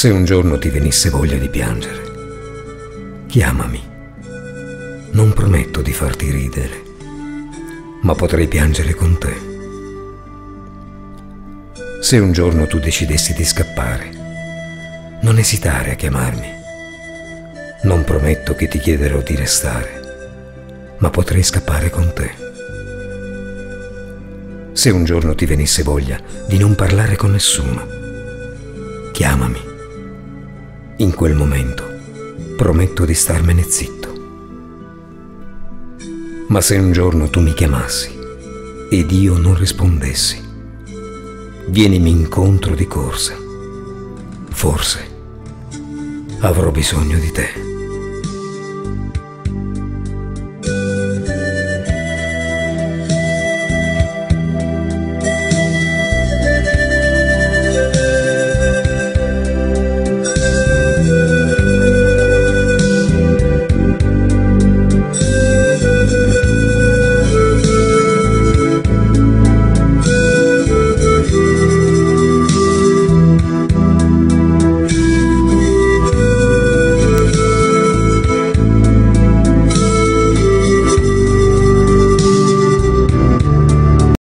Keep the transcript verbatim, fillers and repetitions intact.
Se un giorno ti venisse voglia di piangere, chiamami. Non prometto di farti ridere, ma potrei piangere con te. Se un giorno tu decidessi di scappare, non esitare a chiamarmi. Non prometto che ti chiederò di restare, ma potrei scappare con te. Se un giorno ti venisse voglia di non parlare con nessuno, chiamami. In quel momento prometto di starmene zitto. Ma se un giorno tu mi chiamassi ed io non rispondessi, vienimi incontro di corsa. Forse avrò bisogno di te.